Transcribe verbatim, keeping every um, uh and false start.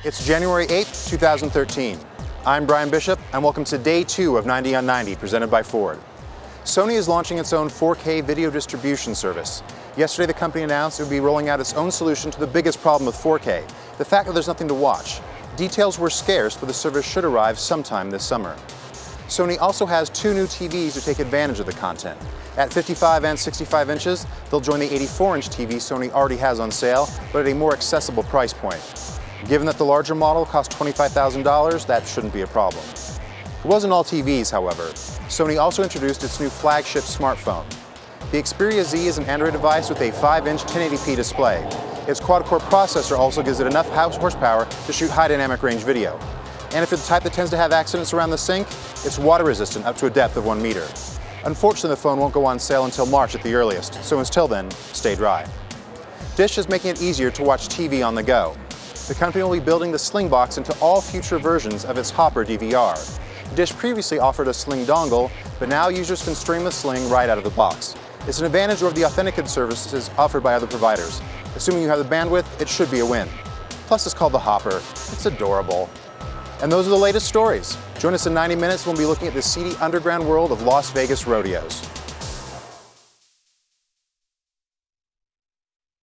It's January eighth, two thousand thirteen. I'm Brian Bishop, and welcome to day two of ninety on ninety, presented by Ford. Sony is launching its own four K video distribution service. Yesterday, the company announced it would be rolling out its own solution to the biggest problem with four K, the fact that there's nothing to watch. Details were scarce, but the service should arrive sometime this summer. Sony also has two new T Vs to take advantage of the content. At fifty-five and sixty-five inches, they'll join the eighty-four inch T V Sony already has on sale, but at a more accessible price point. Given that the larger model costs twenty-five thousand dollars, that shouldn't be a problem. It wasn't all T Vs, however. Sony also introduced its new flagship smartphone. The Xperia Z is an Android device with a five inch ten eighty p display. Its quad-core processor also gives it enough horsepower to shoot high dynamic range video. And if you're the type that tends to have accidents around the sink, it's water resistant up to a depth of one meter. Unfortunately, the phone won't go on sale until March at the earliest, so until then, stay dry. Dish is making it easier to watch T V on the go. The company will be building the Sling box into all future versions of its Hopper D V R. Dish previously offered a Sling dongle, but now users can stream the Sling right out of the box. It's an advantage over the authenticated services offered by other providers. Assuming you have the bandwidth, it should be a win. Plus, it's called the Hopper. It's adorable. And those are the latest stories. Join us in ninety minutes when we'll be looking at the seedy underground world of Las Vegas rodeos.